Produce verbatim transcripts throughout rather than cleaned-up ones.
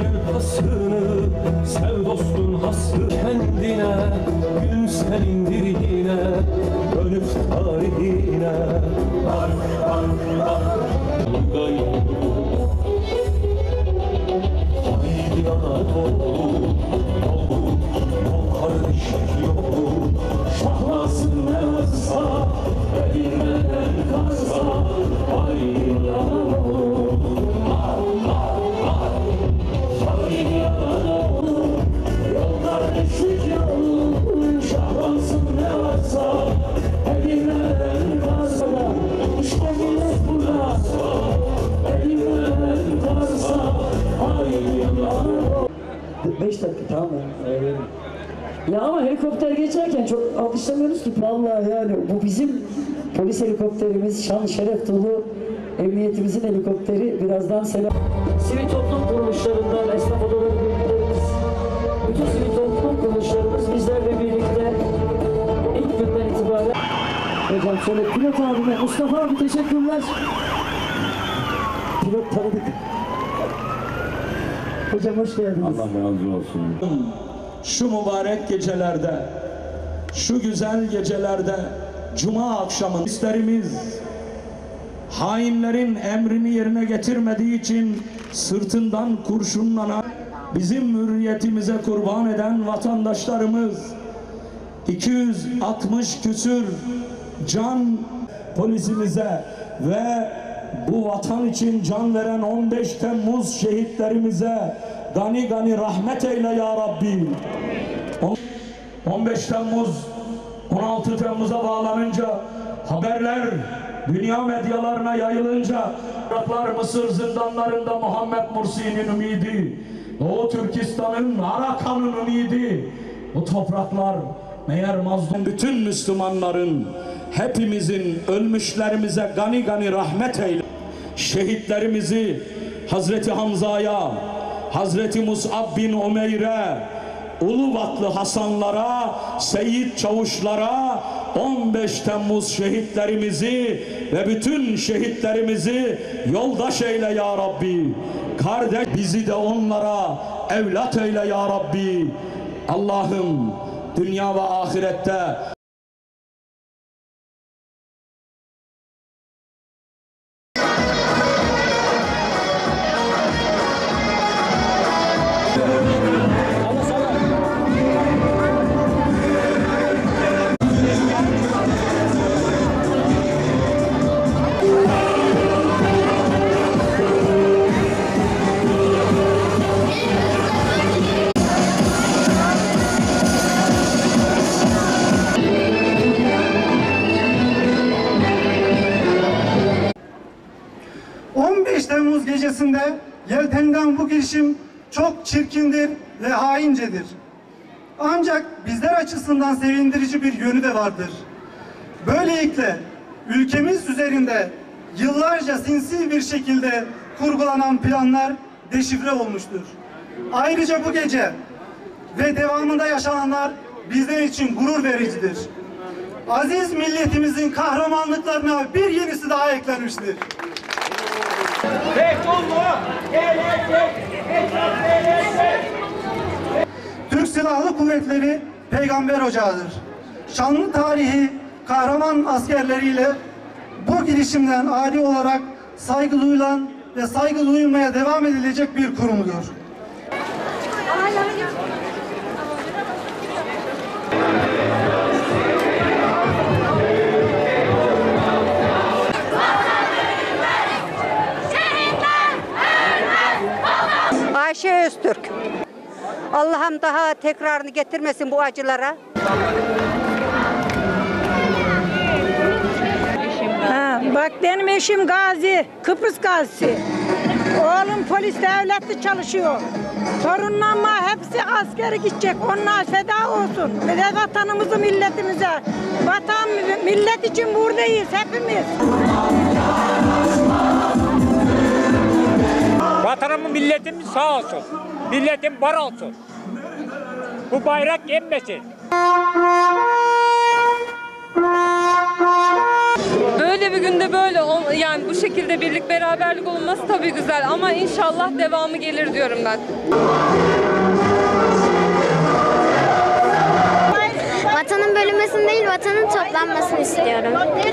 hasını, sev dostun hası kendine, gün senindir yine, dönüp tarihine. Bak, bak, bak, Gay, haydi Anadolu, yolu, yol kardeşlik yolu, şahlasın ne varsa, eğilmeden kalsa, haydi Anadolu. Haydi Anadolu, yol kardeşlik yolu, şahlansın ne varsa, eğilmeden kalsa, düşmanımız burada, eğilmeden kalsa, haydi Anadolu. Beş dakika tamam mı? Evet. Ya ama helikopter geçerken çok alkışlamıyoruz ki. Vallahi yani bu bizim polis helikopterimiz, şan şeref dolu emniyetimizin helikopteri. Birazdan selam. Sivil toplum kuruluşlarından, esnaf odaları birliklerimiz, bütün sivil toplum kuruluşlarımız bizlerle birlikte ilk günden itibaren. Hocam şöyle pilot abime, Mustafa abi teşekkürler. Pilot tanıdık. Hocam hoş geldiniz. Allah razı olsun. Şu mübarek gecelerde, şu güzel gecelerde, Cuma akşamı isterimiz hainlerin emrini yerine getirmediği için sırtından kurşunlanan, bizim hürriyetimize kurban eden vatandaşlarımız, iki yüz altmış küsür can polisimize ve bu vatan için can veren on beş Temmuz şehitlerimize gani gani rahmet eyle ya Rabbi. on beş Temmuz, on altı Temmuz'a bağlanınca, haberler dünya medyalarına yayılınca, Iraklar Mısır zindanlarında Muhammed Mursi'nin ümidi, Doğu Türkistan'ın Arakan'ın ümidi, bu topraklar meğer mazlum bütün Müslümanların, hepimizin, ölmüşlerimize gani gani rahmet eyle. Şehitlerimizi Hazreti Hamza'ya, Hazreti Mus'ab bin Umeyr'e, Ulubatlı Hasanlara, Seyyid Çavuşlara, on beş Temmuz şehitlerimizi ve bütün şehitlerimizi yoldaş eyle ya Rabbi. Kardeş, bizi de onlara evlat eyle ya Rabbi. Allah'ım dünya ve ahirette on beş Temmuz gecesinde yeltenilen bu girişim çok çirkindir ve haincedir. Ancak bizler açısından sevindirici bir yönü de vardır. Böylelikle ülkemiz üzerinde yıllarca sinsi bir şekilde kurgulanan planlar deşifre olmuştur. Ayrıca bu gece ve devamında yaşananlar bizler için gurur vericidir. Aziz milletimizin kahramanlıklarına bir yenisi daha eklenmiştir. Türk Silahlı Kuvvetleri peygamber ocağıdır. Şanlı tarihi kahraman askerleriyle bu girişimden âli olarak saygı duyulan ve saygı duyulmaya devam edilecek bir kurumdur. Ayşe Öztürk. Allah'ım daha tekrarını getirmesin bu acılara. Ha, bak benim eşim gazi, Kıbrıs gazisi. Oğlum polis devletli çalışıyor. Torunlarıma hepsi askere gidecek. Onlar feda olsun. Ve de vatanımızı milletimize. Vatan millet için buradayız hepimiz. Vatanımın milletimiz sağ olsun. Milletim var olsun. Bu bayrak yenmesin. Böyle böyle bir günde böyle ol- yani bu şekilde birlik beraberlik olunması tabii güzel ama inşallah devamı gelir diyorum ben. Vatanın bölünmesini değil, vatanın toplanmasını istiyorum.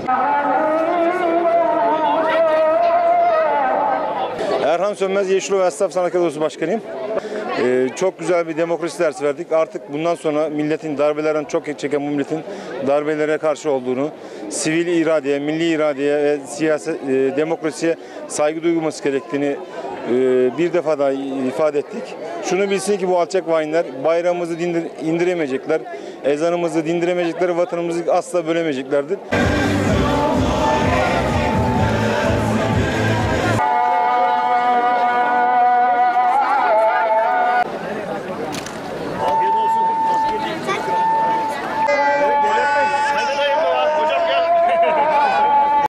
Erhan Sönmez, Yeşilova Esnaf Sanatkar Odası Başkanıyım. Ee, çok güzel bir demokrasi dersi verdik. Artık bundan sonra milletin darbelerden çok çeken bu milletin darbelere karşı olduğunu, sivil iradeye, milli iradeye ve siyaset, e, demokrasiye saygı duyulması gerektiğini e, bir defa daha ifade ettik. Şunu bilsin ki bu alçak hainler bayrağımızı dindir, indiremeyecekler, ezanımızı dindiremeyecekler, vatanımızı asla bölemeyeceklerdir.